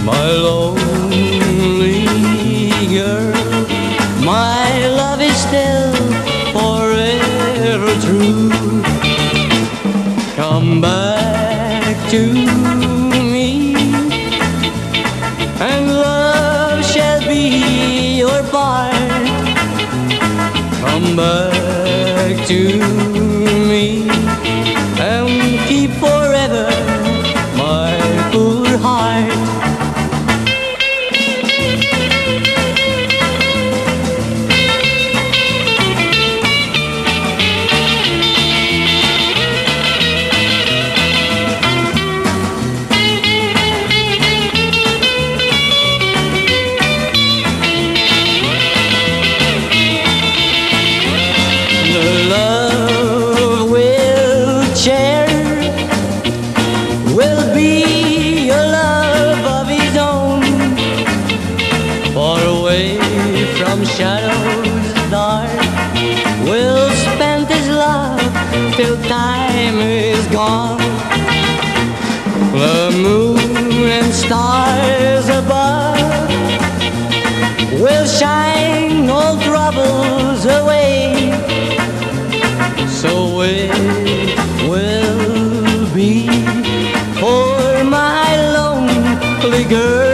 my lonely girl. My love is still forever true. Come back to me, and love shall be your part. Come back to me, and keep forever my poor heart. Will be a love of his own, far away from shadows dark. Will spend his love till time is gone. The moon and stars above will shine all troubles away. So it will be for my lonely girl.